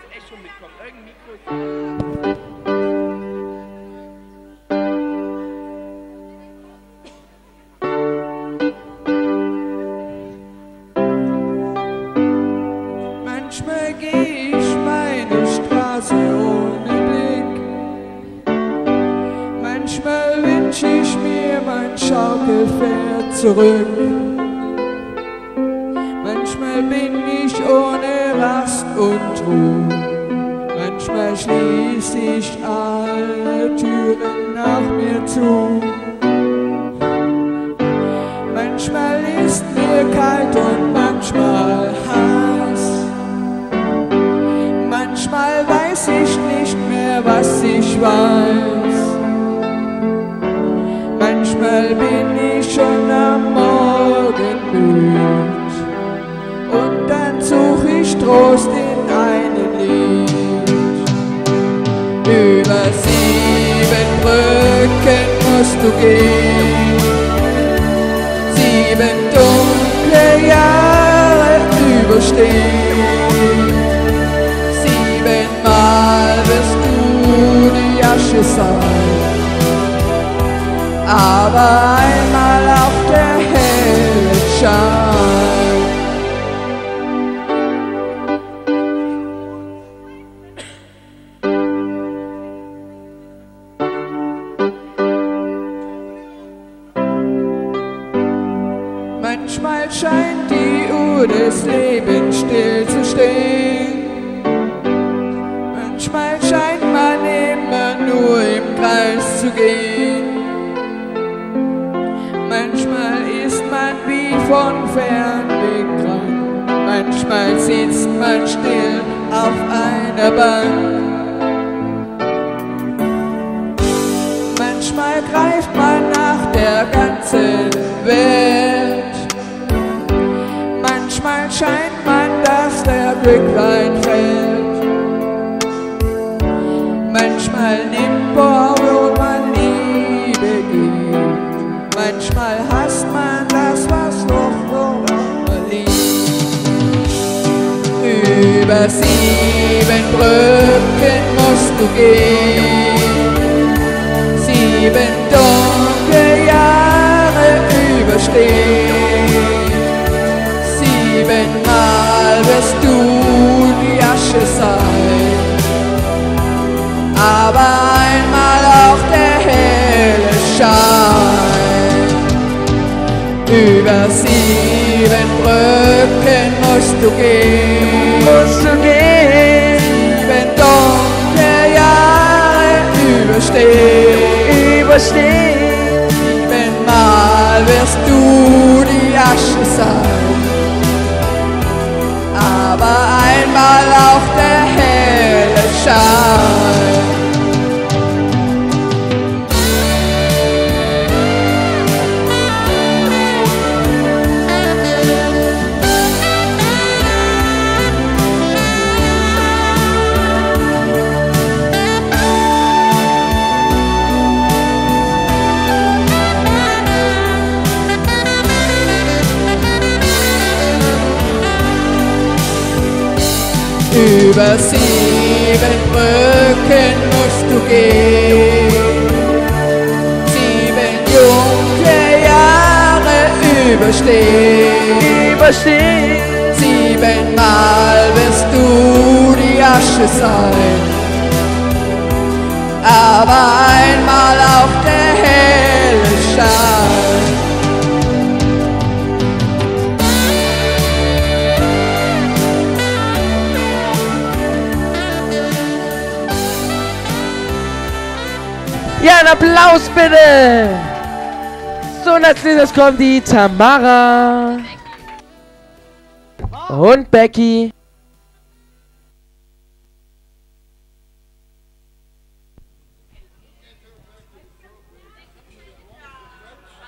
Echo mitkommt. Irgendein Mikro ist... Manchmal geh ich meine Straße ohne Blick. Manchmal wünsch ich mir mein Schaukelpferd zurück. Manchmal bin ich ohne Rast und Ruhe. Manchmal schließ ich alle Türen nach mir zu. Manchmal ist mir kalt und manchmal heiß. Manchmal weiß ich nicht mehr, was ich weiß. Manchmal bin ich schon am Morgen müd und dann such ich Trost in einem Lied. Über 7 Brücken musst du gehen, 7 dunkle Jahre überstehen. 7-mal wirst du die Asche sein, aber einmal auch der helle Schein. Manchmal scheint die Uhr des Lebens still zu stehen. Manchmal scheint man immer nur im Kreis zu gehen. Manchmal ist man wie von Fernweh krank. Manchmal sitzt man still auf einer Bank. Manchmal greift man nach der ganzen Welt. Manchmal scheint man, dass der Glückwein fällt. Manchmal nimmt man, wo man Liebe gibt. Manchmal hasst man das, was noch liegt. Über 7 Brücken musst du gehen, 7 dunkle Jahre überstehen. 7-mal wirst du die Asche sein, aber einmal auch der helle Schein. Über 7 Brücken musst du gehen, 7 dunkle Jahre überstehen. 7-mal wirst du die Asche sein, aber einmal auch der helle Schein. Über 7 Brücken musst du gehen, 7 dunkle Jahre überstehen. 7-mal wirst du die Asche sein, aber einmal auch der helle Schein. Ja, einen Applaus bitte! So, und als nächstes kommt die Tamara und Becky.